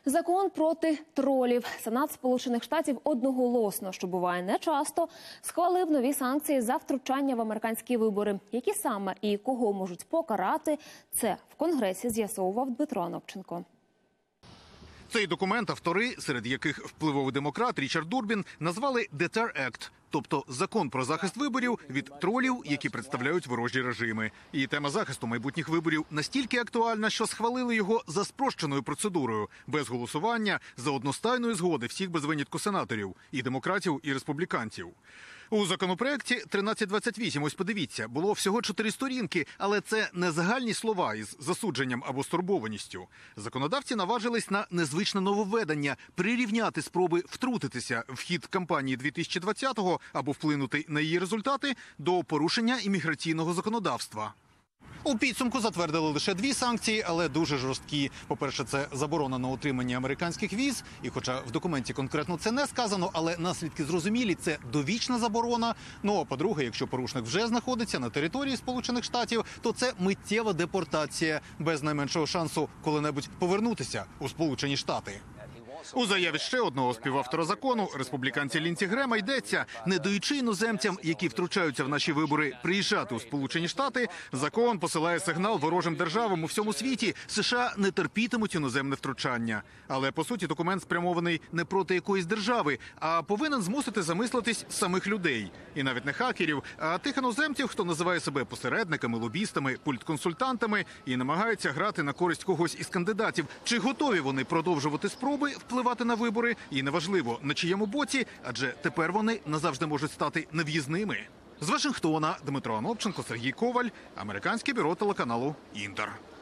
Закон проти тролів. Сенат Сполучених Штатів одноголосно, що буває нечасто, схвалив нові санкції за втручання в американські вибори. Які саме і кого можуть покарати, це в Конгресі з'ясовував Дмитро Анопченко. Цей документ автори, серед яких впливовий демократ Річард Дурбін, назвали «Deter Act», тобто закон про захист виборів від тролів, які представляють ворожі режими. І тема захисту майбутніх виборів настільки актуальна, що схвалили його за спрощеною процедурою, без голосування, за одностайної згоди всіх без винятку сенаторів – і демократів, і республіканців. У законопроекті 1328, ось подивіться, було всього 4 сторінки, але це не загальні слова із засудженням або стурбованістю. Законодавці наважились на незвичне нововведення – прирівняти спроби втрутитися в хід кампанії 2020-го або вплинути на її результати до порушення імміграційного законодавства. У підсумку затвердили лише 2 санкції, але дуже жорсткі. По-перше, це заборона на отримання американських віз, і хоча в документі конкретно це не сказано, але наслідки зрозумілі – це довічна заборона. Ну, а по-друге, якщо порушник вже знаходиться на території Сполучених Штатів, то це миттєва депортація, без найменшого шансу коли-небудь повернутися у Сполучені Штати. У заяві ще одного співавтора закону, республіканця Лінсі Грема, йдеться: не даючи іноземцям, які втручаються в наші вибори, приїжджати у Сполучені Штати, закон посилає сигнал ворожим державам у всьому світі. США не терпітимуть іноземне втручання. Але, по суті, документ спрямований не проти якоїсь держави, а повинен змусити замислитись самих людей. І навіть не хакерів, а тих іноземців, хто називає себе посередниками, лобістами, пультконсультантами і намагається грати на користь когось із кандидатів. Чи готові вони продовжувати спроби впливати на вибори? І неважливо, на чиєму боці, адже тепер вони назавжди можуть стати нев'їзними. З Вашингтона Дмитро Анопченко, Сергій Коваль, Американське бюро телеканалу «Інтер».